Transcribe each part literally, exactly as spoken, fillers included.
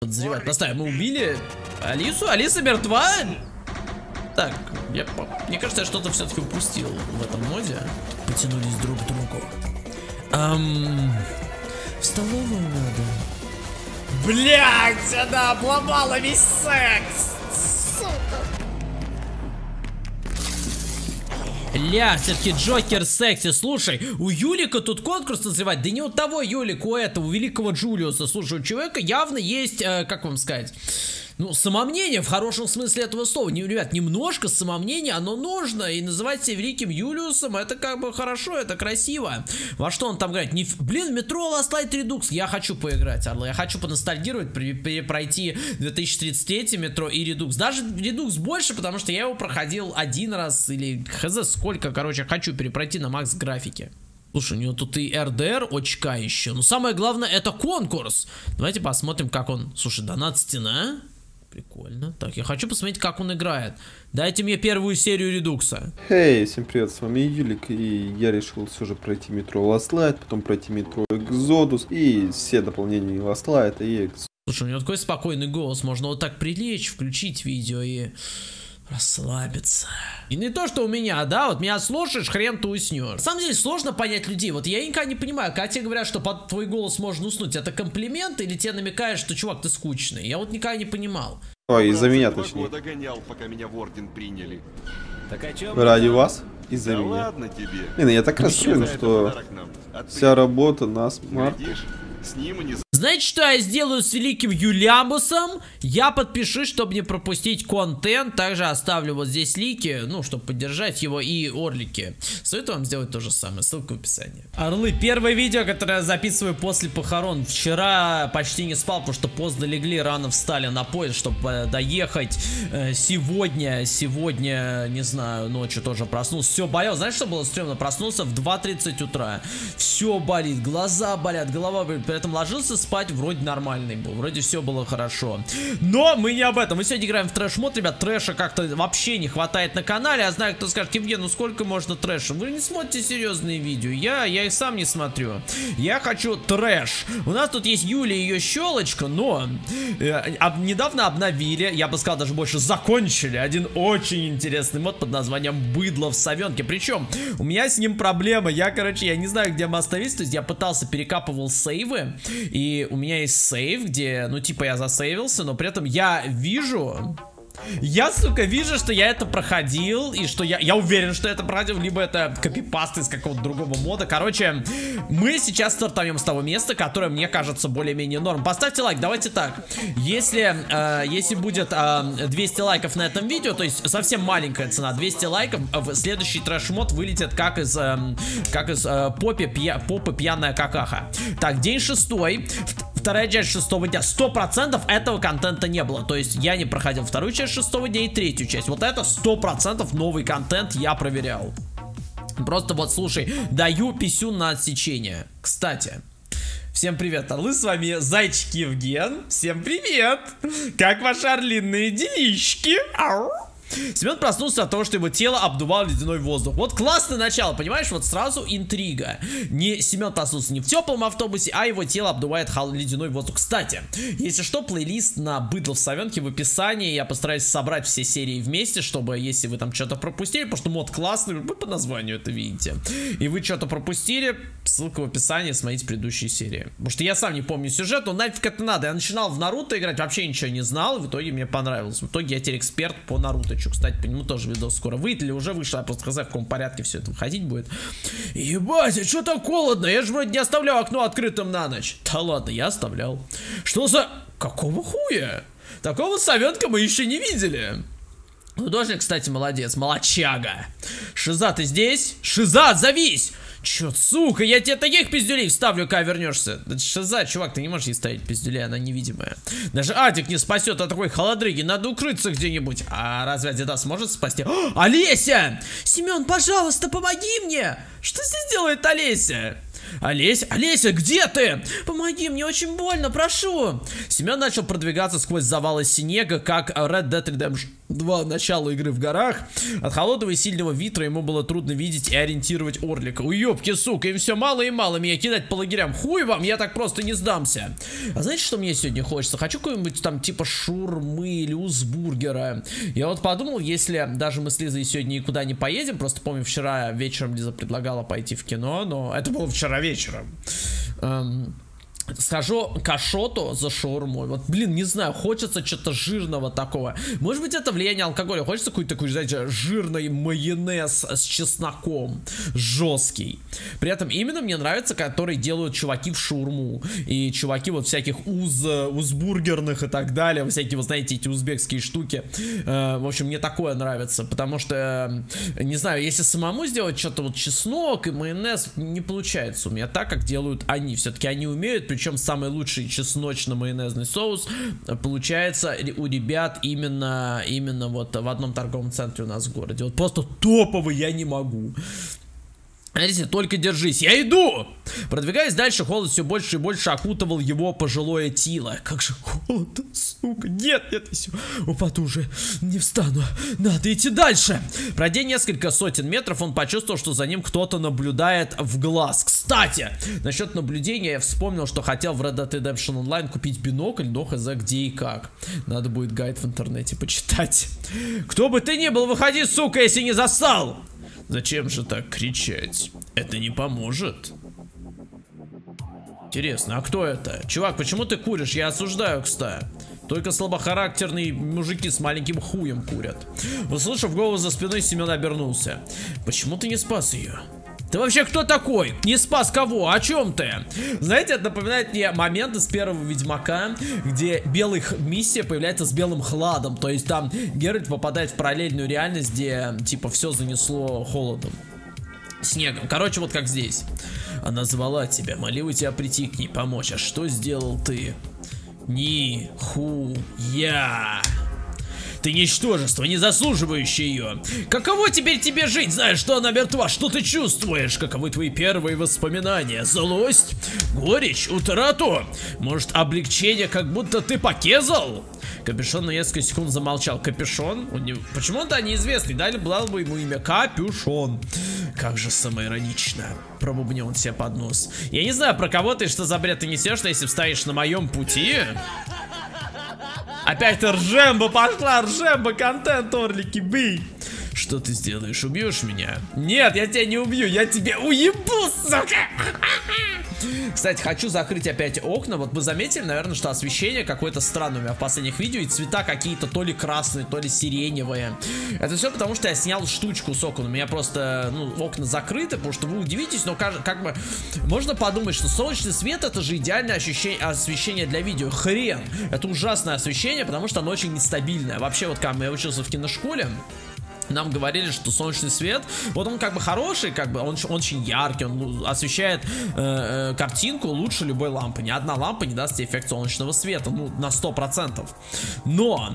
подозревать. Поставим, мы убили Алису? Алиса мертва? Так, я, мне кажется, я что-то все-таки упустил в этом моде. Потянулись друг к другу. Эм, в столовую надо. Блять, она обломала весь секс. Сука. Ля, все-таки Джокер секси. Слушай, у Юлика тут конкурс называть. Да не у того Юлика, у этого, у великого Джулиуса. Слушай, у человека явно есть, э, как вам сказать, ну, самомнение в хорошем смысле этого слова. Не, ребят, немножко самомнение, оно нужно. И называть себя великим Юлиусом, это как бы хорошо, это красиво. Во что он там говорит? Не, блин, метро Last Light Redux. Я хочу поиграть, Орлы. Я хочу поностальгировать, при, при, пройти две тысячи тридцать три метро и Redux. Даже Redux больше, потому что я его проходил один раз или хз сколько, короче, хочу перепройти на макс графике. Слушай, у него тут и эр дэ эр очка еще. Но самое главное, это конкурс. Давайте посмотрим, как он... Слушай, донат стена... Прикольно. Так, я хочу посмотреть, как он играет. Дайте мне первую серию Редукса. Эй, hey, всем привет, с вами Юлик, и я решил все же пройти метро Last Light, потом пройти метро Exodus и все дополнения Last Light и Exodus. Слушай, у него такой спокойный голос, можно вот так прилечь, включить видео и расслабиться. И не то, что у меня, да, вот меня слушаешь, хрен ты уснешь. На самом деле сложно понять людей, вот я никогда не понимаю, когда тебе говорят, что под твой голос можно уснуть, это комплимент или тебе намекаешь, что, чувак, ты скучный? Я вот никогда не понимал. Ой, из-за меня точнее. Догонял, пока меня в орден приняли. Так, о чем ради вас? Из-за да меня. Ладно тебе. Блин, я так расстроен, что вся работа на смарт. С ним и не... Знаете, что я сделаю с великим Юлямусом? Я подпишусь, чтобы не пропустить контент. Также оставлю вот здесь лики, ну, чтобы поддержать его, и орлики. Советую вам сделать то же самое. Ссылка в описании. Орлы, первое видео, которое я записываю после похорон. Вчера почти не спал, потому что поздно легли, рано встали на поезд, чтобы доехать. Сегодня, сегодня, не знаю, ночью тоже проснулся. Все болел. Знаешь, что было стрёмно? Проснулся в два тридцать утра. Все болит, глаза болят, голова болит. При этом ложился спать, вроде нормальный был, вроде все было хорошо. Но мы не об этом. Мы сегодня играем в трэш-мод, ребят. Трэша как-то вообще не хватает на канале. Я знаю, кто скажет: Евген, ну сколько можно трэша? Вы не смотрите серьезные видео. Я, я их сам не смотрю. Я хочу трэш. У нас тут есть Юля и ее щелочка, но э, об, недавно обновили, я бы сказал, даже больше закончили один очень интересный мод под названием Быдло в Совенке. Причем у меня с ним проблема. Я, короче, я не знаю, где мы остановились. То есть я пытался, перекапывал сейвы. И у меня есть сейв, где, ну, типа, я засейвился, но при этом я вижу... Я, сука, вижу, что я это проходил, и что я, я уверен, что это проходил, либо это копипаст из какого-то другого мода. Короче, мы сейчас стартуем с того места, которое мне кажется более-менее норм. Поставьте лайк, давайте так. Если, э, если будет э, двести лайков на этом видео, то есть совсем маленькая цена, двести лайков, в следующий трэш-мод вылетит как из, э, как из э, попи, пья, попы пьяная какаха. Так, день шестой. Вторая часть шестого дня. Сто процентов этого контента не было. То есть я не проходил вторую часть шестого дня и третью часть. Вот это сто процентов новый контент я проверял. Просто вот, слушай, даю писюн на отсечение. Кстати, всем привет, орлы, с вами Зайчик Евген. Всем привет. Как ваши орлиные делишки? Ау. Семен проснулся от того, что его тело обдувал ледяной воздух. Вот классное начало, понимаешь? Вот сразу интрига. Не Семен проснулся не в теплом автобусе, а его тело обдувает ледяной воздух. Кстати, если что, плейлист на Быдло в Совенке в описании. Я постараюсь собрать все серии вместе, чтобы, если вы там что-то пропустили, потому что мод классный, вы по названию это видите, и вы что-то пропустили, ссылка в описании, смотрите предыдущие серии. Потому что я сам не помню сюжет, но нафиг это надо. Я начинал в Наруто играть, вообще ничего не знал, в итоге мне понравилось. В итоге я теперь эксперт по Наруто. Кстати, по нему тоже видос скоро выйдет, или уже вышло, я просто хз, в каком порядке все это выходить будет. Ебать, а что так холодно? Я же вроде не оставлял окно открытым на ночь. Да ладно, я оставлял. Что за... Какого хуя? Такого Совенка мы еще не видели. Художник, кстати, молодец, молодчага. Шиза, ты здесь? Шиза, отзовись! Чё, сука, я тебе таких пиздюлей вставлю, когда вернешься. Это шиза, чувак, ты не можешь ей ставить пиздюлей, она невидимая. Даже Адик не спасет от такой холодрыги, надо укрыться где-нибудь. А разве Адидас может спасти? О, Олеся! Семен, пожалуйста, помоги мне! Что здесь делает Олеся? Олеся, Олеся, где ты? Помоги, мне очень больно, прошу. Семен начал продвигаться сквозь завалы снега, как Red Dead Redemption два, начало игры в горах. От холодного и сильного ветра ему было трудно видеть и ориентировать орлика. Уёбки, сука, им все мало и мало меня кидать по лагерям. Хуй вам, я так просто не сдамся. А знаете, что мне сегодня хочется? Хочу какой-нибудь там типа шурмы или узбургера. Я вот подумал, если даже мы с Лизой сегодня никуда не поедем, просто помню, вчера вечером Лиза предлагала пойти в кино, но это было вчера вечером. Эм... Схожу к Ашоту за шаурмой. Вот, блин, не знаю, хочется что-то жирного такого. Может быть, это влияние алкоголя. Хочется какой-то такой, знаете, жирный майонез с чесноком. Жесткий. При этом именно мне нравится, которые делают чуваки в шаурму. И чуваки вот всяких уз, узбургерных и так далее. Всякие, вы знаете, эти узбекские штуки. Э, в общем, мне такое нравится. Потому что, э, не знаю, если самому сделать что-то вот чеснок и майонез, не получается у меня так, как делают они. Все-таки они умеют. Причем самый лучший чесночно-майонезный соус получается у ребят именно, именно вот в одном торговом центре у нас в городе. Вот просто топовый, я не могу. Смотрите, только держись, я иду! Продвигаясь дальше, холод все больше и больше окутывал его пожилое тело. Как же холодно, сука. Нет, нет, я все упаду уже, не встану. Надо идти дальше. Пройдя несколько сотен метров, он почувствовал, что за ним кто-то наблюдает в глаз. Кстати, насчет наблюдения я вспомнил, что хотел в Red Dead Redemption Online купить бинокль, но хз где и как. Надо будет гайд в интернете почитать. Кто бы ты ни был, выходи, сука, если не застал! Зачем же так кричать? Это не поможет. Интересно, а кто это? Чувак, почему ты куришь? Я осуждаю, кстати. Только слабохарактерные мужики с маленьким хуем курят. Услышав голос за спиной, Семен обернулся. Почему ты не спас ее? Ты вообще кто такой? Не спас кого? О чем ты? Знаете, это напоминает мне момент из первого Ведьмака, где белый миссия появляется с белым хладом. То есть там Геральт попадает в параллельную реальность, где типа все занесло холодом. Снегом. Короче, вот как здесь. Она звала тебя, молила тебя прийти к ней, помочь. А что сделал ты? Ни-ху-я. Ты ничтожество, не заслуживающее ее. Каково теперь тебе жить, зная, что она мертва? Что ты чувствуешь? Каковы твои первые воспоминания? Злость? Горечь? Утрату? Может, облегчение, как будто ты покезал? Капюшон на несколько секунд замолчал. Капюшон? Него... Почему-то неизвестный. Дали было бы ему имя Капюшон. Как же самоиронично. Пробубнил он себе под нос. Я не знаю, про кого ты, что за бред ты несешь, но если встанешь на моем пути... Опять Ржемба пошла, Ржемба, контент, орлики, бей. Что ты сделаешь, убьешь меня? Нет, я тебя не убью, я тебя уебу, сука. Кстати, хочу закрыть опять окна. Вот вы заметили, наверное, что освещение какое-то странное у меня в последних видео. И цвета какие-то то ли красные, то ли сиреневые. Это все потому, что я снял штучку с окон. У меня просто, ну, окна закрыты, потому что вы удивитесь, но как, как бы можно подумать, что солнечный свет — это же идеальное ощущение, освещение для видео. Хрен. Это ужасное освещение, потому что оно очень нестабильное. Вообще, вот когда я учился в киношколе, нам говорили, что солнечный свет, вот он как бы хороший, как бы он, он очень яркий, он освещает э, э, картинку лучше любой лампы. Ни одна лампа не даст тебе эффект солнечного света, ну, на сто процентов. Но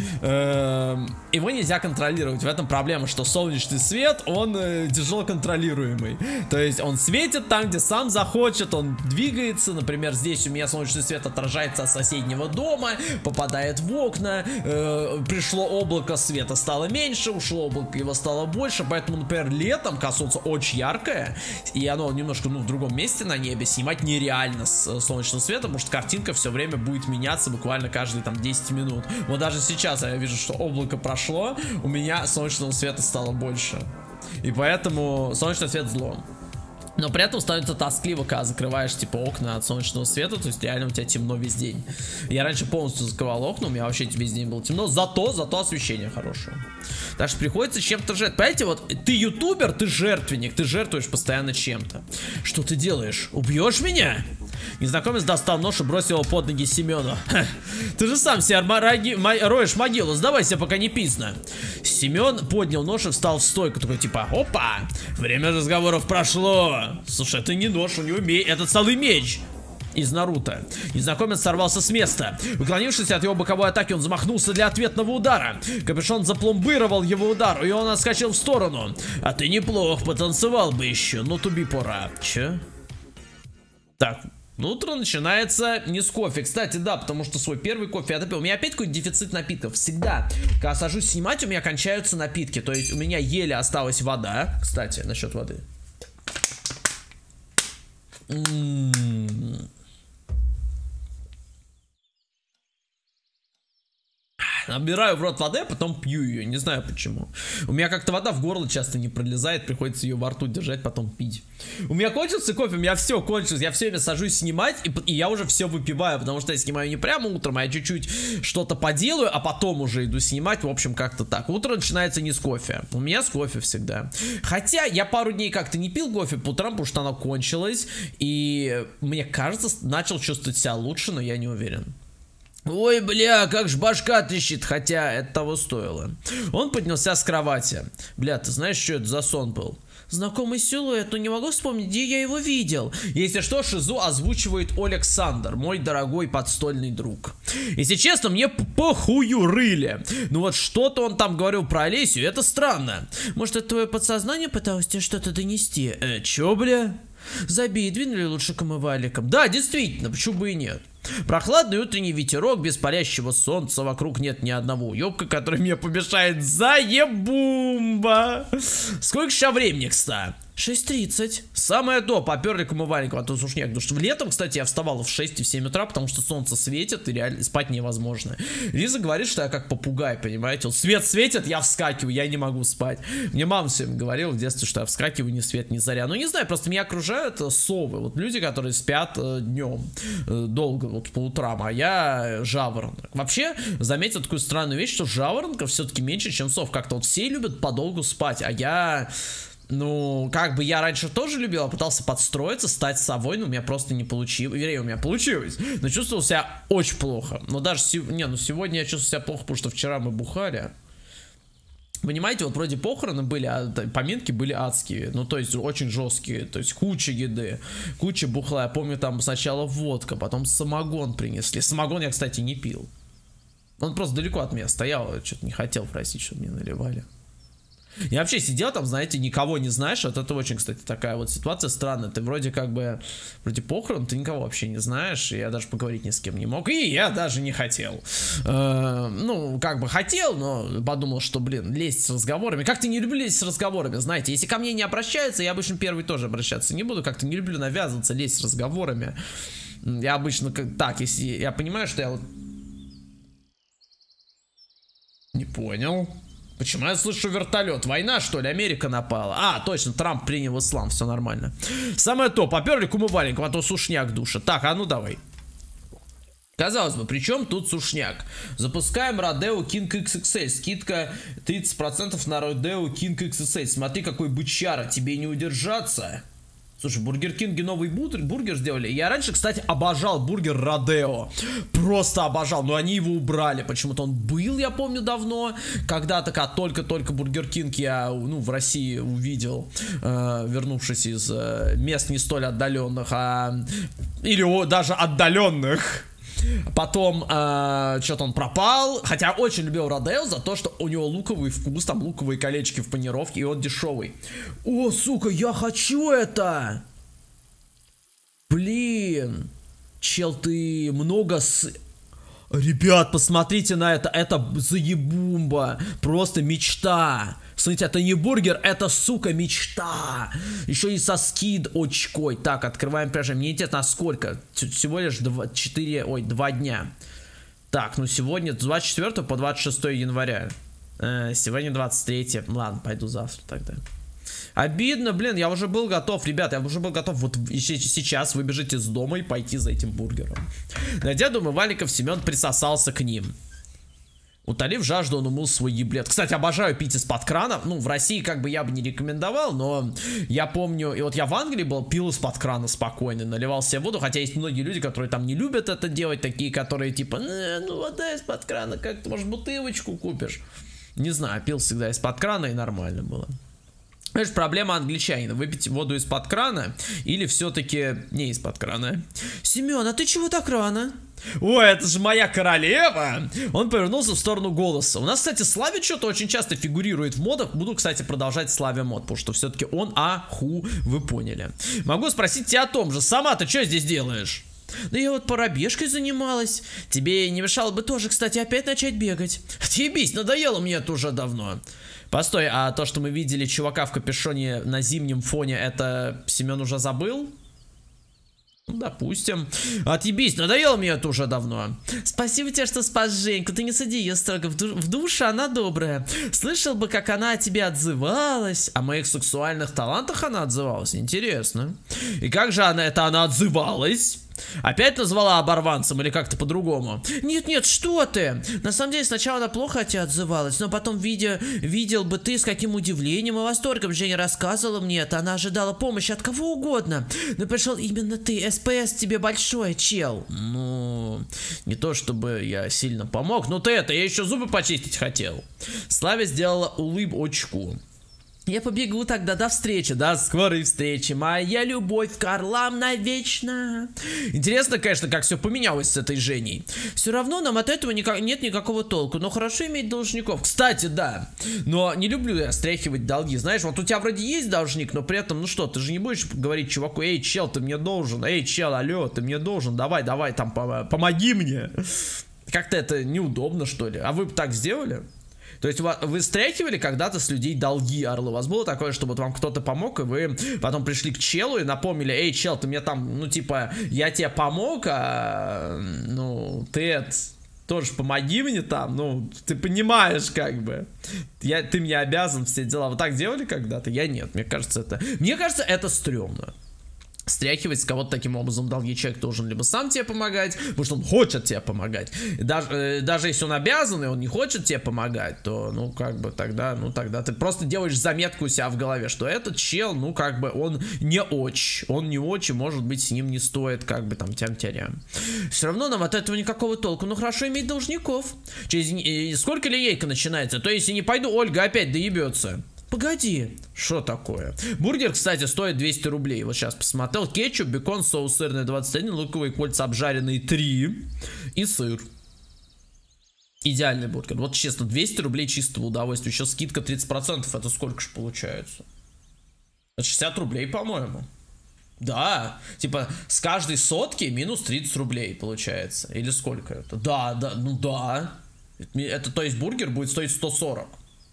э, его нельзя контролировать. В этом проблема, что солнечный свет, он э, тяжело контролируемый. То есть он светит там, где сам захочет, он двигается. Например, здесь у меня солнечный свет отражается от соседнего дома, попадает в окна, э, пришло облако, света стало меньше, ушло облако, его стало больше, поэтому, например, летом, когда солнце очень яркое, и оно немножко, ну, в другом месте на небе, снимать нереально с солнечным светом, потому что картинка все время будет меняться буквально каждые там десять минут. Вот даже сейчас я вижу, что облако прошло, у меня солнечного света стало больше. И поэтому солнечный свет зло. Но при этом становится тоскливо, когда закрываешь, типа, окна от солнечного света. То есть реально у тебя темно весь день. Я раньше полностью закрывал окна, у меня вообще весь день было темно. Зато, зато освещение хорошее. Так что приходится чем-то жертвовать. Понимаете, вот ты ютубер, ты жертвенник. Ты жертвуешь постоянно чем-то. Что ты делаешь? Убьешь меня? Незнакомец достал нож и бросил его под ноги Семену. Ты же сам себе мараги... роешь могилу, сдавайся, пока не пизно. Семен поднял нож и встал в стойку. Такой типа, опа, время разговоров прошло. Слушай, это не нож, у него меч, это целый меч из Наруто. Незнакомец сорвался с места. Уклонившись от его боковой атаки, он замахнулся для ответного удара. Капюшон запломбировал его удар, и он отскочил в сторону. А ты неплох, потанцевал бы еще, но туби пора. Че? Так, утро начинается не с кофе. Кстати, да, потому что свой первый кофе я допил. У меня опять какой-то дефицит напитков. Всегда, когда сажусь снимать, у меня кончаются напитки. То есть у меня еле осталась вода. Кстати, насчет воды. М-м-м. Набираю в рот воды, а потом пью ее. Не знаю почему. У меня как-то вода в горло часто не пролезает. Приходится ее во рту держать, потом пить. У меня кончился кофе, у меня все кончилось. Я все время сажусь снимать, и, и я уже все выпиваю. Потому что я снимаю не прямо утром, а я чуть-чуть что-то поделаю, а потом уже иду снимать. В общем, как-то так. Утро начинается не с кофе. У меня с кофе всегда. Хотя я пару дней как-то не пил кофе по утрам, потому что оно кончилось. И мне кажется, начал чувствовать себя лучше, но я не уверен. Ой, бля, как ж башка трещит, хотя это того стоило. Он поднялся с кровати. Бля, ты знаешь, что это за сон был? Знакомый силуэт, но не могу вспомнить, где я его видел. Если что, Шизу озвучивает Александр, мой дорогой подстольный друг. Если честно, мне похую рыли. Ну вот что-то он там говорил про Олесю, это странно. Может, это твое подсознание пыталось тебе что-то донести? Э, чё, бля? Забей, двинули лучше к умывальникам. Да, действительно, почему бы и нет. Прохладный утренний ветерок, без палящего солнца, вокруг нет ни одного уёбка, который мне помешает. Заебумба! Сколько сейчас времени, кстати? шесть тридцать. Самое то, поперли к умывальнику, а то сушняк. Потому что летом, кстати, я вставал в шесть и в семь утра, потому что солнце светит, и реально спать невозможно. Лиза говорит, что я как попугай, понимаете? Вот свет светит, я вскакиваю, я не могу спать. Мне мама всем говорила в детстве, что я вскакиваю ни свет, ни заря. Ну, не знаю, просто меня окружают совы. Вот люди, которые спят э, днем э, долго, вот по утрам, а я жаворонок. Вообще, заметил такую странную вещь, что жаворонков все-таки меньше, чем сов. Как-то вот все любят подолгу спать, а я... Ну, как бы я раньше тоже любил, пытался подстроиться, стать совой, но у меня просто не получилось. Вернее, у меня получилось, но чувствовал себя очень плохо. Но даже, не, ну сегодня я чувствую себя плохо, потому что вчера мы бухали. Понимаете, вот вроде похороны были, а поминки были адские. Ну, то есть, очень жесткие. То есть, куча еды, куча бухла. Я помню, там сначала водка, потом самогон принесли. Самогон я, кстати, не пил. Он просто далеко от меня стоял, что-то не хотел просить, чтобы мне наливали. Я вообще сидел там, знаете, никого не знаешь. Вот это очень, кстати, такая вот ситуация странная. Ты вроде как бы, вроде похорон, ты никого вообще не знаешь. И я даже поговорить ни с кем не мог. И я даже не хотел. Э, ну, как бы хотел, но подумал, что, блин, лезть с разговорами. Как-то не люблю лезть с разговорами, знаете. Если ко мне не обращаются, я обычно первый тоже обращаться не буду. Как-то не люблю навязываться, лезть с разговорами. Я обычно как так, если я понимаю, что я вот... Не понял. Почему я слышу вертолет? Война, что ли? Америка напала. А, точно, Трамп принял ислам, все нормально. Самое то, поперли к умывальнику, а то сушняк душа. Так, а ну давай. Казалось бы, при чем тут сушняк? Запускаем Rodeo King икс икс эль. Скидка тридцать процентов на Rodeo King икс икс эль. Смотри, какой бычара, тебе не удержаться. Слушай, Бургер Кинге новый бургер, бургер сделали. Я раньше, кстати, обожал бургер Rodeo. Просто обожал. Но они его убрали. Почему-то он был, я помню, давно. Когда-то, когда только-только Бургер Кинг я, ну, в России увидел, э, вернувшись из э, мест не столь отдаленных, а... Или о, даже отдаленных. Потом э, что-то он пропал. Хотя очень любил Rodeo за то, что у него луковый вкус, там луковые колечки в панировке, и он дешевый. О, сука, я хочу это! Блин. Чел, ты много с... Ребят, посмотрите на это. Это заебумба. Просто мечта. Смотрите, это не бургер, это, сука, мечта. Еще и со скид очкой. Так, открываем пряжу. Мне интересно, а сколько? Всего лишь четыре, ой, два дня. Так, ну сегодня с двадцать четвёртого по двадцать шестое января. Э, сегодня двадцать третье. Ладно, пойду завтра тогда. Обидно, блин, я уже был готов, ребята, я уже был готов вот сейчас выбежать из дома и пойти за этим бургером. Найдя дом умывальников, Семен присосался к ним. Утолив жажду, он умыл свой еблет. Кстати, обожаю пить из-под крана. Ну, в России как бы я бы не рекомендовал, но я помню, и вот я в Англии был, пил из-под крана спокойно, наливал себе воду, хотя есть многие люди, которые там не любят это делать, такие, которые типа, ну вода из-под крана, как ты, может, бутылочку купишь? Не знаю, пил всегда из-под крана и нормально было. Знаешь, проблема англичанина. Выпить воду из-под крана или все-таки не из-под крана? Семен, а ты чего так рано? Ой, это же моя королева! Он повернулся в сторону голоса. У нас, кстати, Славя что-то очень часто фигурирует в модах. Буду, кстати, продолжать Славя мод, потому что все-таки он аху, вы поняли. Могу спросить тебя о том же. Сама ты что здесь делаешь? Да я вот пробежкой занималась. Тебе не мешало бы тоже, кстати, опять начать бегать. Отъебись, надоело мне это уже давно. Постой, а то, что мы видели чувака в капюшоне на зимнем фоне, это Семен уже забыл? Ну, допустим. Отъебись, надоело мне это уже давно. Спасибо тебе, что спас Женьку. Ты не суди ее строго. В, ду в душе она добрая. Слышал бы, как она о тебе отзывалась. О моих сексуальных талантах она отзывалась. Интересно. И как же она это она отзывалась? Опять назвала оборванцем или как-то по-другому? Нет-нет, что ты? На самом деле сначала она плохо о тебе отзывалась, но потом, видя, видел бы ты, с каким удивлением и восторгом Женя рассказывала мне это. Она ожидала помощи от кого угодно. Но пришел именно ты. СПС тебе большое, чел. Ну, не то чтобы я сильно помог, но ты это, я еще зубы почистить хотел. Славя сделала улыбочку. Я побегу тогда, до встречи, до скорой встречи, моя любовь к орлам навечно. Интересно, конечно, как все поменялось с этой Женей. Все равно нам от этого никак, нет никакого толку, но хорошо иметь должников. Кстати, да, но не люблю я стряхивать долги, знаешь, вот у тебя вроде есть должник, но при этом, ну что, ты же не будешь говорить чуваку: эй, чел, ты мне должен, эй, чел, алло, ты мне должен, давай, давай, там, помоги мне. Как-то это неудобно, что ли, а вы бы так сделали? То есть вы стряхивали когда-то с людей долги, орлы? У вас было такое, что вот вам кто-то помог, и вы потом пришли к челу и напомнили: эй, чел, ты мне там, ну типа, я тебе помог, а, ну, ты это, тоже помоги мне там, ну, ты понимаешь, как бы, я, ты мне обязан все дела. Вы так делали когда-то? Я нет, мне кажется, это, мне кажется, это стрёмно. Стряхивать с кого-то таким образом долги. Человек должен либо сам тебе помогать, потому что он хочет тебе помогать. Даже, э, даже если он обязан и он не хочет тебе помогать, то, ну, как бы тогда, ну, тогда ты просто делаешь заметку у себя в голове, что этот чел, ну, как бы, он не очень, он не очень, может быть, с ним не стоит, как бы, там, тям-тярям. Все равно нам от этого никакого толку. Ну, хорошо иметь должников. Через э, сколько линейка начинается? То есть, если не пойду, Ольга опять доебется. Погоди, что такое? Бургер, кстати, стоит двести рублей. Вот сейчас посмотрел. Кетчуп, бекон, соус сырный двадцать один, луковые кольца обжаренные три и сыр. Идеальный бургер. Вот честно, двести рублей чистого удовольствия. Еще скидка тридцать процентов. Это сколько же получается? Это шестьдесят рублей, по-моему. Да, типа с каждой сотки минус тридцать рублей получается. Или сколько это? Да, да, ну да. Это, это то есть бургер будет стоить сто сорок.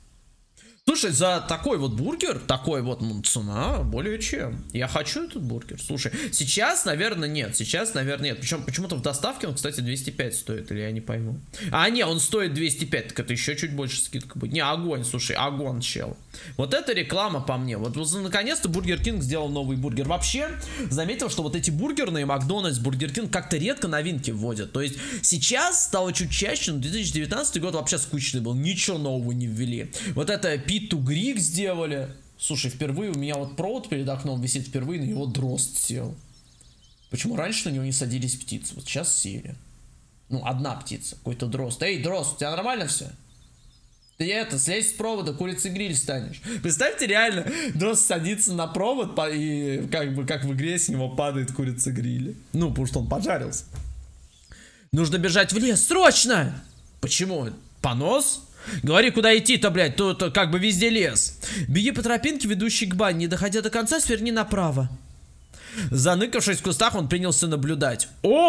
Слушай, за такой вот бургер, такой вот, ну, цена более чем. Я хочу этот бургер. Слушай, сейчас, наверное, нет. Сейчас, наверное, нет. Причем почему-то в доставке он, кстати, двести пять стоит, или я не пойму. А, не, он стоит двести пять, так это еще чуть больше скидка будет. Не, огонь, слушай, огонь, чел. Вот это реклама по мне. Вот, вот наконец-то Бургер Кинг сделал новый бургер. Вообще, заметил, что вот эти бургерные, Макдональдс, Бургер Кинг как-то редко новинки вводят. То есть сейчас стало чуть чаще, но две тысячи девятнадцатый год вообще скучный был. Ничего нового не ввели. Вот это Питу Грик сделали. Слушай, впервые у меня вот провод перед окном висит, впервые на него дрозд сел. Почему раньше на него не садились птицы? Вот сейчас сели. Ну, одна птица, какой-то дрозд. Эй, дрозд, у тебя нормально все? Ты это, слезь с провода, курица гриль станешь. Представьте, реально, дрозд садится на провод, и как бы, как в игре с него падает курица гриль. Ну, потому что он поджарился. Нужно бежать в лес, срочно! Почему? Понос? Говори, куда идти-то, блядь, тут как бы везде лес. Беги по тропинке, ведущей к бане, не доходя до конца, сверни направо. Заныкавшись в кустах, он принялся наблюдать.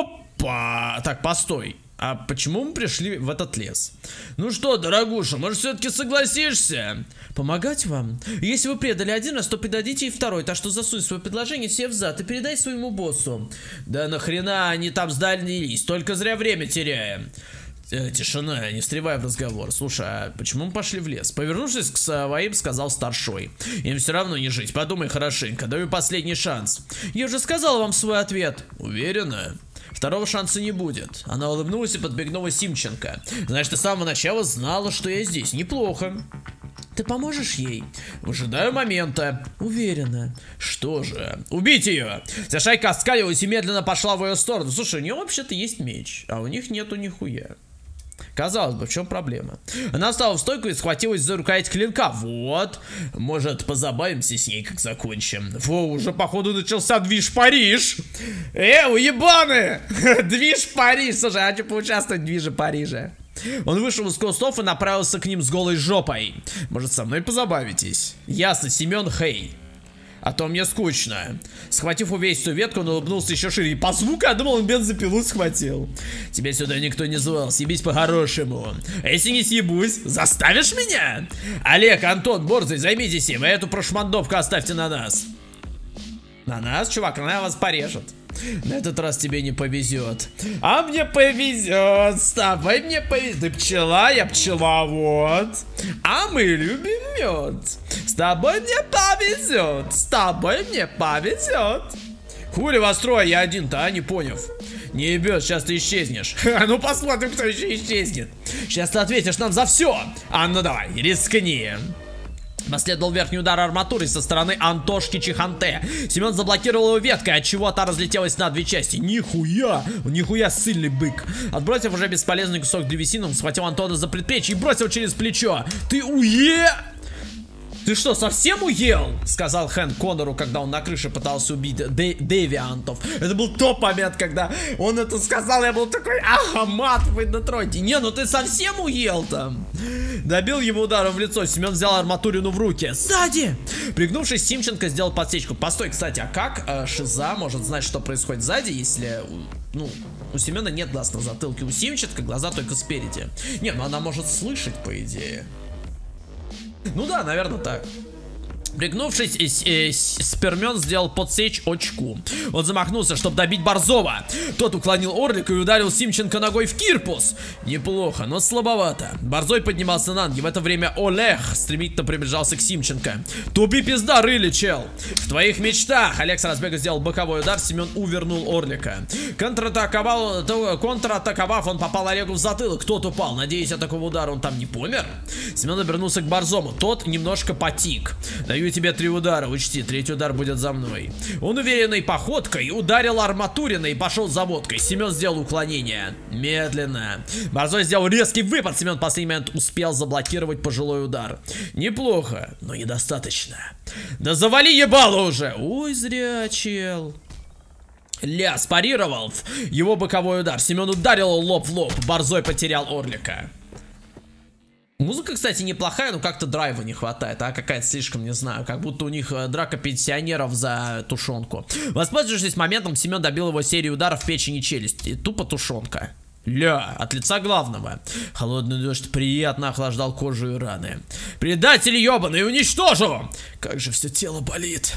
Опа! Так, постой. А почему мы пришли в этот лес? Ну что, дорогуша, может, все-таки согласишься? Помогать вам? Если вы предали один раз, то предадите и второй. Так что засунь свое предложение себе в зад и передай своему боссу. Да нахрена они там сдались? Только зря время теряем. Тишина, не встревай в разговор. Слушай, а почему мы пошли в лес? Повернувшись к своим, сказал старшой. Им все равно не жить, подумай хорошенько. Даю последний шанс. Я уже сказал вам свой ответ. Уверена? Второго шанса не будет. Она улыбнулась и подбегнула Симченко. Знаешь, ты с самого начала знала, что я здесь. Неплохо. Ты поможешь ей? Выжидаю момента. Уверена. Что же? Убить ее! Вся шайка оскалилась и медленно пошла в ее сторону. Слушай, у нее вообще-то есть меч, а у них нету нихуя. Казалось бы, в чем проблема? Она встала в стойку и схватилась за рукоять клинка. Вот. Может, позабавимся с ней, как закончим. Фу, уже, походу, начался движ Париж. Э, уебаны! Движ Париж. Слушай, а хочу поучаствовать в движе Парижа. Он вышел из кустов и направился к ним с голой жопой. Может, со мной позабавитесь? Ясно, Семен, хей. А то мне скучно. Схватив увесистую ветку, он улыбнулся еще шире. И по звуку я думал, он бензопилу схватил. Тебя сюда никто не звал, съебись по-хорошему. А если не съебусь, заставишь меня? Олег, Антон, Борзый, займитесь им, а эту прошмандовку оставьте на нас. На нас, чувак, она вас порежет. На этот раз тебе не повезет. А мне повезет. С тобой мне повезет. Ты пчела, я пчеловод. А мы любим мед. С тобой мне повезет. С тобой мне повезет. Хули вас трое, я один-то, а не понял. Не ебет, сейчас ты исчезнешь. Ну посмотрим, кто еще исчезнет. Сейчас ты ответишь нам за все. А ну давай, рискни. Последовал верхний удар арматуры со стороны Антошки Чиханте. Семен заблокировал его веткой, отчего та разлетелась на две части. Нихуя! Нихуя сильный бык. Отбросив уже бесполезный кусок древесины, он схватил Антона за предплечье и бросил через плечо. Ты уе... Ты что, совсем уел? Сказал Хэн Коннору, когда он на крыше пытался убить Дэ девиантов. Это был тот момент, когда он это сказал. Я был такой, ага, мат, вы на тройте. Не, ну ты совсем уел там. Добил его ударом в лицо. Семен взял арматурину в руки. Сзади! Пригнувшись, Симченко сделал подсечку. Постой, кстати, а как э, Шиза может знать, что происходит сзади, если... Ну, у Семена нет глаз на затылке. У Симченко глаза только спереди. Не, ну она может слышать, по идее. Ну да, наверное, так. Пригнувшись, э, э, Спермен сделал подсечь очку. Он замахнулся, чтобы добить Борзова. Тот уклонил Орлика и ударил Симченко ногой в кирпус. Неплохо, но слабовато. Борзой поднимался на ноги. В это время Олег стремительно приближался к Симченко. Туби пизда, рыли, чел. В твоих мечтах. Олег с разбега сделал боковой удар. Семен увернул Орлика. Контратаковал, контратаковав, он попал Олегу в затылок. Тот упал. Надеюсь, от такого удара он там не помер. Семен обернулся к Борзому. Тот немножко потик. Даю тебе три удара, учти, третий удар будет за мной. Он уверенной походкой ударил арматуриной и пошел за водкой. Семен сделал уклонение. Медленно. Борзой сделал резкий выпад. Семен в последний момент успел заблокировать пожилой удар. Неплохо, но недостаточно. Да завали ебало уже. Ой, зря, чел. Ля, спарировал его боковой удар. Семен ударил лоб в лоб. Борзой потерял Орлика. Музыка, кстати, неплохая, но как-то драйва не хватает, а какая-то слишком, не знаю, как будто у них драка пенсионеров за тушенку. Воспользовавшись моментом, Семен добил его серию ударов в печень и челюсть. И тупо тушенка. Ля, от лица главного. Холодный дождь приятно охлаждал кожу и раны. Предатель ебаный, уничтожу! Как же все тело болит.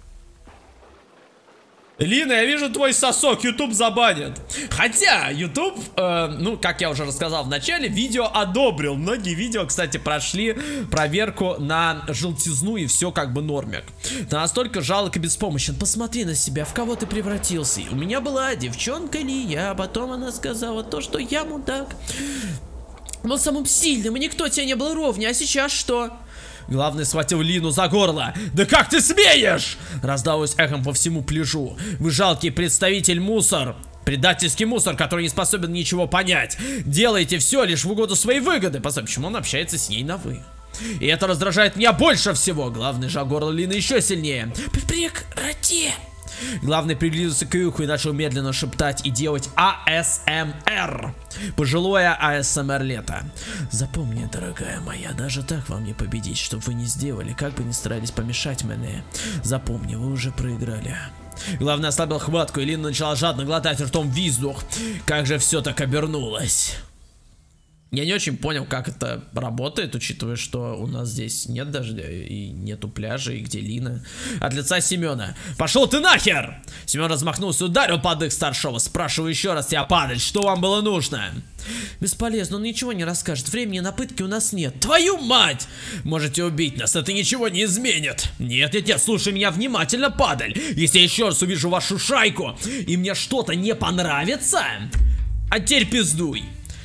Лина, я вижу твой сосок, YouTube забанит. Хотя, YouTube, э, ну, как я уже рассказал в начале, видео одобрил. Многие видео, кстати, прошли проверку на желтизну и все как бы нормик. Ты настолько жалок и беспомощен. Посмотри на себя, в кого ты превратился. У меня была девчонка Лия, а потом она сказала то, что я мудак. Был самым сильным, и никто тебе не был ровнее. А сейчас что? Главный схватил Лину за горло. Да как ты смеешь? Раздалось эхом по всему пляжу. Вы жалкий представитель мусор. Предательский мусор, который не способен ничего понять. Делаете все лишь в угоду своей выгоды. Посмотри, почему он общается с ней на вы. И это раздражает меня больше всего. Главный сжал горло Лины еще сильнее. Прекрати. Главный приблизился к уху и начал медленно шептать и делать а эс эм эр. Пожилое а эс эм эр лето. Запомни, дорогая моя, даже так вам не победить, что вы не сделали, как бы ни старались помешать мне. Запомни, вы уже проиграли. Главный ослабил хватку, и Лина начала жадно глотать ртом воздух. Как же все так обернулось. Я не очень понял, как это работает, учитывая, что у нас здесь нет дождя и нету пляжа, и где Лина. От лица Семена. Пошел ты нахер! Семен размахнулся, ударил под их старшего. Спрашиваю еще раз тебя, падаль, что вам было нужно? Бесполезно, он ничего не расскажет. Времени на пытки у нас нет. Твою мать! Можете убить нас, это ничего не изменит. Нет, нет, нет, слушай меня внимательно, падаль. Если я еще раз увижу вашу шайку, и мне что-то не понравится, а теперь пиздуй.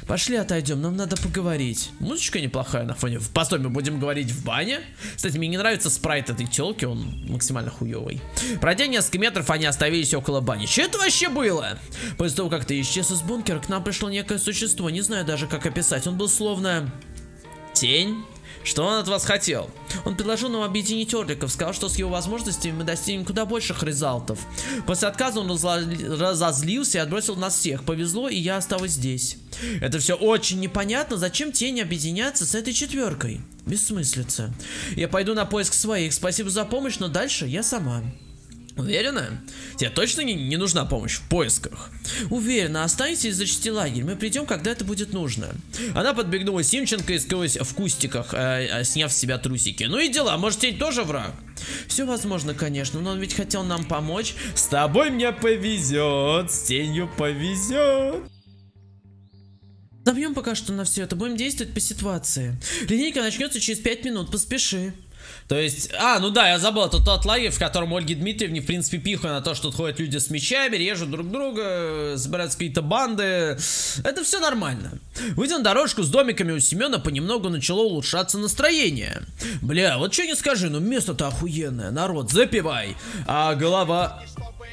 Пошли отойдем, нам надо поговорить. Музычка неплохая на фоне. Постой, мы будем говорить в бане? Кстати, мне не нравится спрайт этой телки, он максимально хуёвый. Пройдя несколько метров, они остановились около бани. Что это вообще было? После того, как ты исчез из бункера, к нам пришло некое существо. Не знаю даже, как описать. Он был словно... тень? Что он от вас хотел? Он предложил нам объединить орликов, сказал, что с его возможностями мы достигнем куда больших результатов. После отказа он разозлился и отбросил нас всех. Повезло, и я осталась здесь. Это все очень непонятно. Зачем тени объединяться с этой четверкой? Бессмыслица. Я пойду на поиск своих. Спасибо за помощь, но дальше я сама. Уверена? Тебе точно не, не нужна помощь в поисках? Уверена, останься и зачти лагерь. Мы придем, когда это будет нужно. Она подбегнула Симченко и скрылась в кустиках, э, э, сняв с себя трусики. Ну и дела, может, тень тоже враг? Все возможно, конечно, но он ведь хотел нам помочь. С тобой мне повезет, с тенью повезет. Забьем пока что на все это, будем действовать по ситуации. Линейка начнется через пять минут, поспеши. То есть, а, ну да, я забыл, это тот лагерь, в котором Ольге Дмитриевне, в принципе, пихуя на то, что тут ходят люди с мечами, режут друг друга, собираются какие-то банды. Это все нормально. Выйдя на дорожку с домиками у Семена, понемногу начало улучшаться настроение. Бля, вот что не скажи, ну место-то охуенное, народ, запивай. А голова...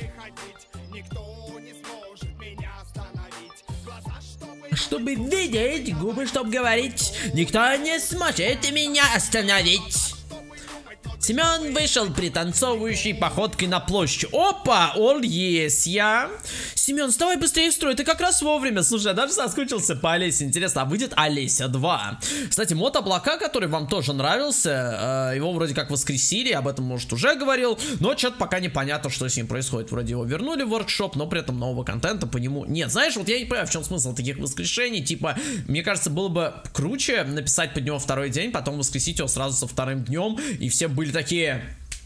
Чтобы видеть, губы, чтобы говорить, никто не сможет меня остановить. Семен вышел пританцовывающей походкой на площадь. Опа, он есть я. Семен, вставай быстрее в строй, ты как раз вовремя. Слушай, я даже соскучился по Олесе. Интересно, а выйдет Олеся два? Кстати, мод облака, который вам тоже нравился, э, его вроде как воскресили, об этом, может, уже говорил. Но что-то пока непонятно, что с ним происходит. Вроде его вернули в воркшоп, но при этом нового контента по нему нет. Знаешь, вот я не понимаю, в чем смысл таких воскрешений. Типа, мне кажется, было бы круче написать под него второй день, потом воскресить его сразу со вторым днем, и все были такие...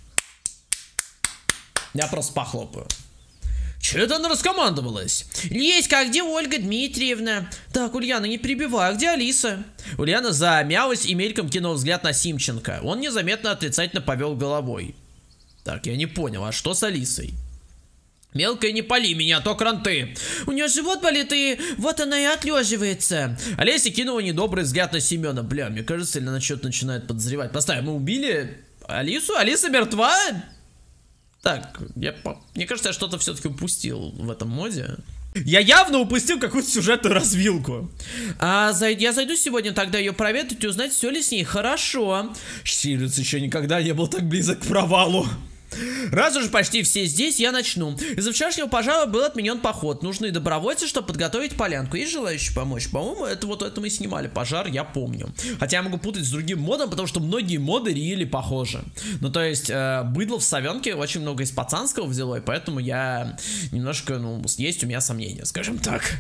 Я просто похлопаю. Че это она раскомандовалась? Леська, а где Ольга Дмитриевна? Так, Ульяна, не перебивай, а где Алиса? Ульяна замялась и мельком кинул взгляд на Симченко. Он незаметно отрицательно повел головой. Так, я не понял, а что с Алисой? Мелкая, не пали меня, то кранты. У нее живот болит, и вот она и отлеживается. Олеся кинула недобрый взгляд на Семена. Бля, мне кажется, или она что-то начинает подозревать. Поставь, мы убили Алису? Алиса мертва? Так, я, мне кажется, я что-то все-таки упустил в этом моде. Я явно упустил какую-то сюжетную развилку. А, зай... Я зайду сегодня тогда ее проведать и узнать, все ли с ней хорошо. Штирлиц еще никогда не был так близок к провалу. Раз уже почти все здесь, я начну. Из-за вчерашнего пожара был отменен поход. Нужны добровольцы, чтобы подготовить полянку. Есть желающие помочь? По-моему, это вот это мы снимали пожар, я помню. Хотя я могу путать с другим модом, потому что многие моды рили похожи. Ну, то есть, э, быдло в Совенке очень много из пацанского взяло, и поэтому я немножко, ну, есть у меня сомнения, скажем так.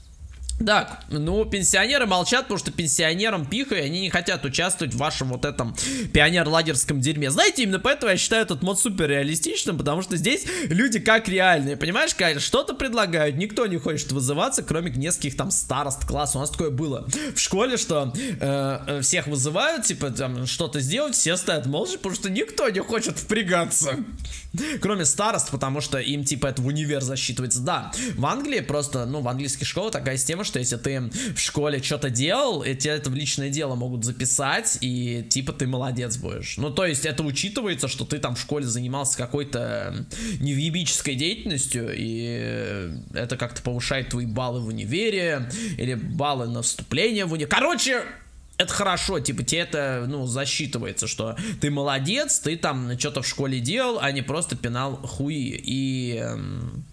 Так, ну, пенсионеры молчат, потому что пенсионерам пиха, и они не хотят участвовать в вашем вот этом пионер-лагерском дерьме. Знаете, именно поэтому я считаю этот мод супер реалистичным, потому что здесь люди как реальные, понимаешь, Кайр, что-то предлагают, никто не хочет вызываться, кроме нескольких там старост класса. У нас такое было в школе, что э, всех вызывают, типа, там, что-то сделать, все стоят молча, потому что никто не хочет впрягаться. Кроме старост, потому что им, типа, это в универ засчитывается. Да, в Англии просто, ну, в английских школах такая система, что если ты в школе что-то делал, и тебе это в личное дело могут записать, и типа ты молодец будешь. Ну, то есть это учитывается, что ты там в школе занимался какой-то невъебической деятельностью, и это как-то повышает твои баллы в универе, или баллы на вступление в универ. Короче... Это хорошо, типа, тебе это, ну, засчитывается, что ты молодец, ты там что-то в школе делал, а не просто пинал хуи. И... Эм...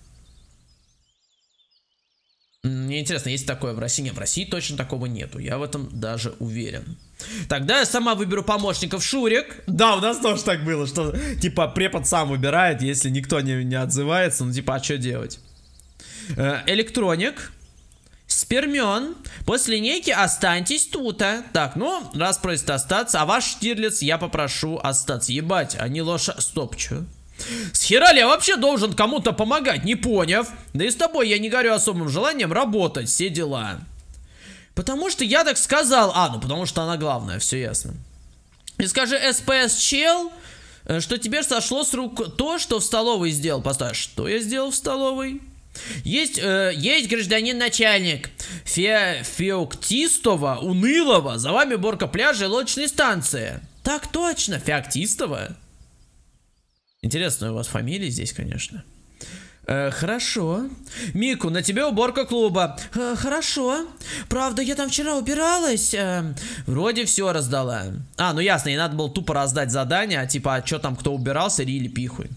Мне интересно, есть такое в России? Нет, в России точно такого нету, я в этом даже уверен. Тогда я сама выберу помощников. Шурик. Да, у нас тоже так было, что, типа, препод сам выбирает, если никто не, не отзывается, ну, типа, а что делать? Э, электроник. Спермен, после линейки останьтесь тут, а. Так, ну, раз просит остаться, а ваш Штирлиц я попрошу остаться. Ебать, а не лоша... Стоп, чё? С хера ли я вообще должен кому-то помогать, не поняв? Да и с тобой я не горю особым желанием работать, все дела. Потому что я так сказал. А, ну потому что она главная, все ясно. И скажи СПС чел, что тебе сошло с рук то, что в столовой сделал. Поставь, что я сделал в столовой? Есть, э, есть гражданин начальник. Фе, Феоктистова, Унылого. За вами уборка пляжа и лодочной станции. Так точно, Феоктистова. Интересная у вас фамилия здесь, конечно. Э, хорошо. Мику, на тебе уборка клуба. Э, хорошо. Правда, я там вчера убиралась. Э, вроде все раздала. А, ну ясно, ей надо было тупо раздать задание. Типа, а что там, кто убирался, рили пихуй.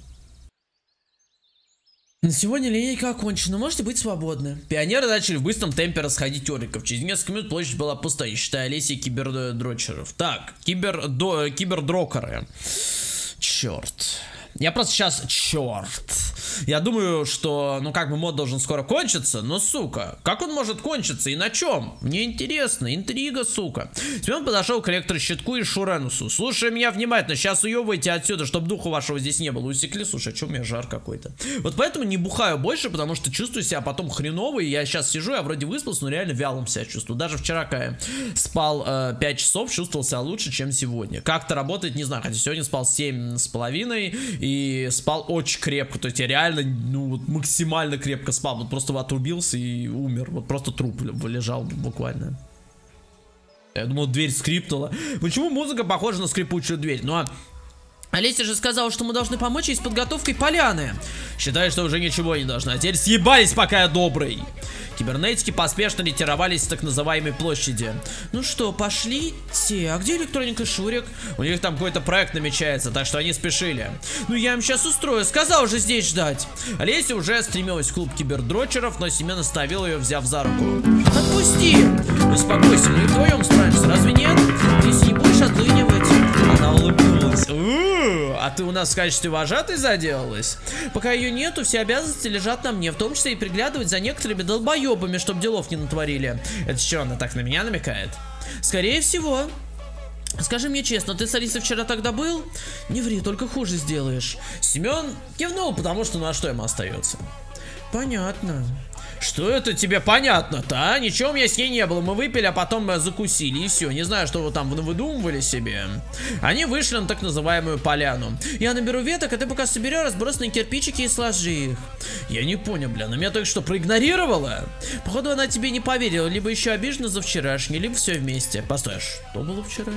На сегодня линейка окончена, можете быть свободны. Пионеры начали в быстром темпе расходить ориков. Через несколько минут площадь была пуста, не считая Олеси и кибердрочеров. Так, кибердо... кибердрокеры. Черт. Я просто сейчас... Черт. Я думаю, что, ну как бы мод должен скоро кончиться, но, сука, как он может кончиться и на чем? Мне интересно, интрига, сука. Семен подошел к электрощитку и Шуренусу. Слушай меня внимательно, сейчас уебывайте отсюда, чтобы духа вашего здесь не было. Усекли, слушай, а что у меня жар какой-то. Вот поэтому не бухаю больше, потому что чувствую себя потом хреново, и я сейчас сижу, я вроде выспался, но реально вялым себя чувствую. Даже вчера, когда я спал э, пять часов, чувствовал себя лучше, чем сегодня. Как-то работает, не знаю, хотя сегодня спал семь с половиной и спал очень крепко, то есть я реально ну вот максимально крепко спал, вот просто отрубился и умер, вот просто труп лежал буквально. Я думал, дверь скрипнула. Почему музыка похожа на скрипучую дверь? Ну а Олеся же сказала, что мы должны помочь ей с подготовкой поляны. Считаю, что уже ничего не должна. А теперь съебались, пока я добрый. Кибернетики поспешно ретировались с так называемой площади. Ну что, пошлите? А где электроника Шурик? У них там какой-то проект намечается, так что они спешили. Ну я им сейчас устрою, сказал же здесь ждать. Олеся уже стремилась в клуб кибердрочеров, но Семен остановил ее, взяв за руку. Отпусти! Успокойся, мы вдвоем справимся, разве нет? Если не будешь отлынивать. Она улыбнулась. У-у-у, а ты у нас в качестве вожатой заделалась? Пока ее нету, все обязанности лежат на мне, в том числе и приглядывать за некоторыми долбоебами, чтобы делов не натворили. Это что, она так на меня намекает? Скорее всего. Скажи мне честно, ты с Алисой вчера тогда был? Не ври, только хуже сделаешь. Семен кивнул, потому что ну а что ему остается? Понятно. Что это тебе понятно-то, а? Ничего у меня с ней не было, мы выпили, а потом мы закусили, и все. Не знаю, что вы там выдумывали себе. Они вышли на так называемую поляну. Я наберу веток, а ты пока собери разбросанные кирпичики и сложи их. Я не понял, бля, она меня только что проигнорировала? Походу она тебе не поверила, либо еще обижена за вчерашний, либо все вместе. Постой, что было вчера?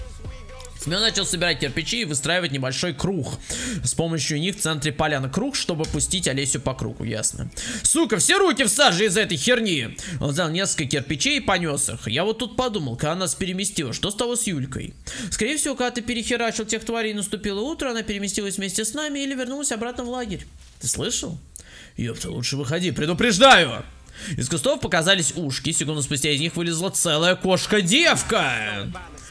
Семен начал собирать кирпичи и выстраивать небольшой круг с помощью них в центре поляны. Круг, чтобы пустить Олесю по кругу, ясно. Сука, все руки в саже из-за этой херни. Он взял несколько кирпичей и понес их. Я вот тут подумал, когда нас переместила, что стало с Юлькой? Скорее всего, когда ты перехерачил тех тварей, наступило утро, она переместилась вместе с нами или вернулась обратно в лагерь. Ты слышал? Ёпта, лучше выходи, предупреждаю. Из кустов показались ушки, секунду спустя из них вылезла целая кошка-девка.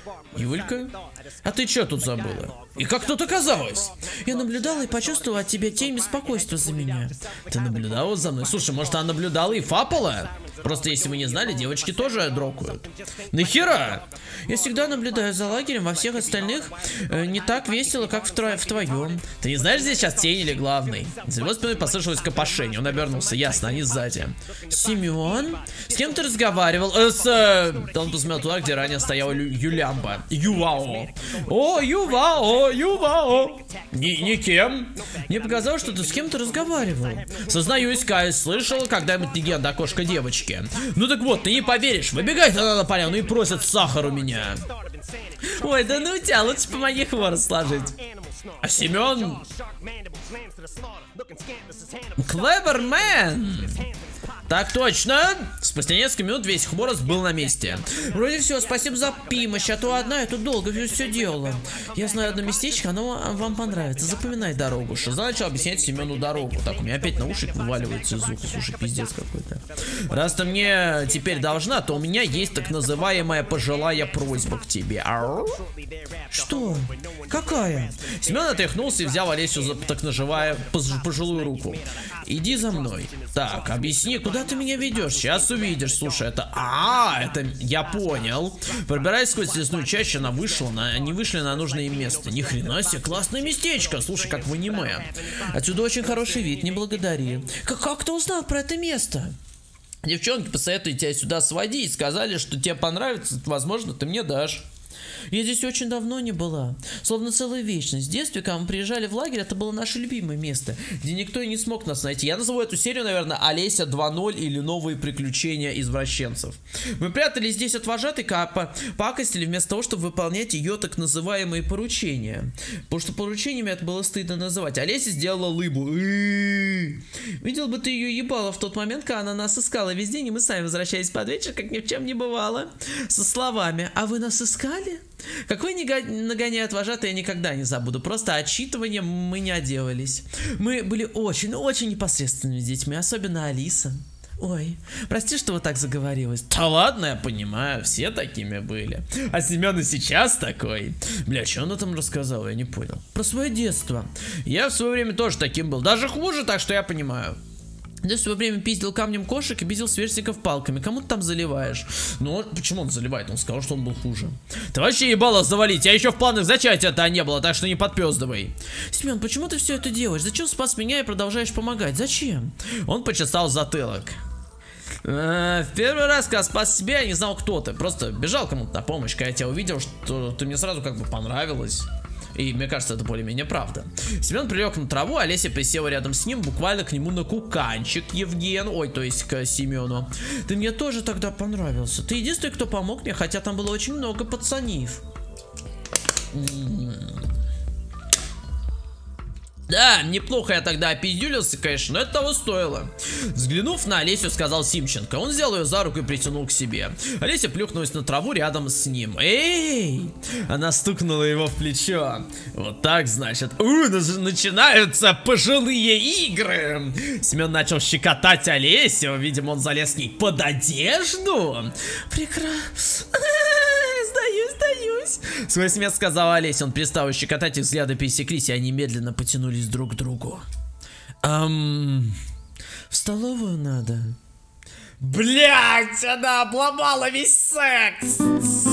Юлька? А ты что тут забыла? И как тут оказалось? Я наблюдала и почувствовала от тебя тень беспокойства за меня. Ты наблюдала за мной? Слушай, может она наблюдала и фапала? Просто если вы не знали, девочки тоже дрокают. Нахера? Я всегда наблюдаю за лагерем, во всех остальных э, не так весело, как в, тро в твоем. Ты не знаешь, здесь сейчас тень или главный? За его спиной послышалось копошение, он обернулся, ясно, они сзади. Семен? С кем ты разговаривал? Э, с... Э... Он посмотрел туда, где ранее стояла Юлямба. Ювао. О, Ювао, Ювао. Ни, никем. Мне показалось, что ты с кем-то разговаривал. Сознаюсь, Кай, слышал когда-нибудь легенду о кошка-девочке. Ну так вот, ты не поверишь, выбегает она на поляну и просит сахар у меня. Ой, да ну тебя, лучше помоги хворост сложить. А Семен... Клевермен! Так точно. Спустя несколько минут весь хворост был на месте. Вроде все, спасибо за помощь, а то одна я тут долго все делала. Я знаю одно местечко, оно вам понравится. Запоминай дорогу. Шиза начал объяснять Семену дорогу. Так, у меня опять наушник вываливается из уха. Слушай, пиздец какой-то. Раз ты мне теперь должна, то у меня есть так называемая пожилая просьба к тебе. Ау? Что? Какая? Семен отряхнулся и взял Олесю за так называемую пожилую руку. Иди за мной. Так, объясни, куда ты меня ведешь? Сейчас увидишь. Слушай, это... А, это... Я понял. Пробираясь сквозь лесную чащу, она вышла на... Они вышли на нужное им место. Ни хрена себе, классное местечко. Слушай, как в аниме. Отсюда очень хороший вид, не благодари. Как, как ты узнал про это место? Девчонки посоветуют тебя сюда сводить. Сказали, что тебе понравится. Возможно, ты мне дашь. Я здесь очень давно не была. Словно целая вечность. В детстве, когда мы приезжали в лагерь, это было наше любимое место, где никто и не смог нас найти. Я назову эту серию, наверное, Олеся два ноль или Новые приключения извращенцев. Мы прятались здесь от вожатой, когда пакостили вместо того, чтобы выполнять ее так называемые поручения. Потому что поручениями это было стыдно называть. Олеся сделала лыбу. Видел бы ты ее ебало в тот момент, когда она нас искала весь день, и мы сами возвращались под вечер, как ни в чем не бывало. Со словами: «А вы нас искали?» Какой нагоняют вожатые, я никогда не забуду. Просто отчитыванием мы не отделались. Мы были очень, очень непосредственными детьми, особенно Алиса. Ой, прости, что вот так заговорилась. Да ладно, я понимаю, все такими были. А Семен и сейчас такой. Бля, что он там рассказал, я не понял. Про свое детство. Я в свое время тоже таким был. Даже хуже, так что я понимаю. Я в свое время пиздил камнем кошек и бизил сверстников палками. Кому ты там заливаешь? Ну, почему он заливает? Он сказал, что он был хуже. Ты вообще ебало завалить. Я еще в планах зачатия-то не было, так что не подпездывай. Семен, почему ты все это делаешь? Зачем спас меня и продолжаешь помогать? Зачем? Он почесал затылок. В первый раз, когда спас себя, я не знал, кто ты. Просто бежал кому-то на помощь. Когда я тебя увидел, что ты мне сразу как бы понравилась. И мне кажется, это более-менее правда. Семен прилег на траву, Олеся присела рядом с ним, буквально к нему на куканчик. Евген, ой, то есть к Семену. Ты мне тоже тогда понравился. Ты единственный, кто помог мне, хотя там было очень много пацанив. Да, неплохо я тогда опиздюлился, конечно, но это того стоило. Взглянув на Олесю, сказал Симченко. Он взял ее за руку и притянул к себе. Олеся плюхнулась на траву рядом с ним. Эй! Она стукнула его в плечо. Вот так, значит. У, начинаются пожилые игры. Семен начал щекотать Олесю. Видимо, он залез к ней под одежду. Прекрасно. Сдаюсь, сдаюсь. Свой смех сказала Олеся. Он перестал щекотать, их взгляды пересеклись, и они медленно потянулись друг к другу. Эм, в столовую надо. Блять, она обломала весь секс.